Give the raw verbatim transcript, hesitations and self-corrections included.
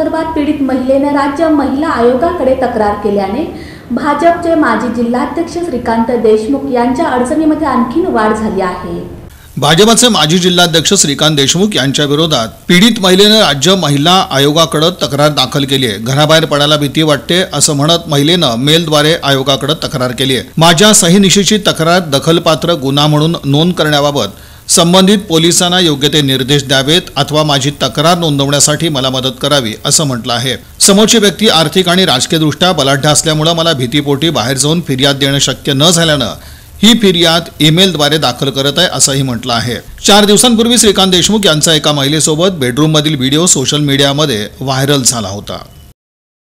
संदर्भात पीडित महिलेने राज्य महिला आयोगाकडे तक्रार केल्याने भाजपचे माजी जिल्हाध्यक्ष श्रीकांत देशमुख यांच्या अडचणीमध्ये आणखीन वाढ झाली आहे। भाजपचे माजी जिल्हाध्यक्ष श्रीकांत देशमुख यांच्या विरोधात पीडित महिलेने राज्य महिला आयोगाकडे तक्रार दाखल केली आहे। घराबाहेर पडायला भीती वाटते असं म्हणत महिलेनं मेलद्वारे आयोगाकडे तक्रार केली आहे। माझ्या सहीनिशीची तक्रार दखलपात्र गुन्हा म्हणून नोंद करण्याबाबत संबंधित पोलिसांना योग्य ते निर्देश द्यावेत अथवा माझी तक्रार नोंदवण्यासाठी मला मदत करावी असं म्हटलं आहे। समोरची व्यक्ती आर्थिक आणि राजकीयदृष्ट्या बलाढ्य असल्यामुळे मला भीतीपोटी बाहेर जाऊन फिर्याद देणं शक्य न झाल्यानं ही फिर्याद ईमेलद्वारे दाखल करत आहे असंही म्हटलं आहे। चार दिवसांपूर्वी श्रीकांत देशमुख यांचा एका महिलेसोबत बेडरूम मधील व्हिडिओ सोशल मीडियामध्ये व्हायरल झाला होता।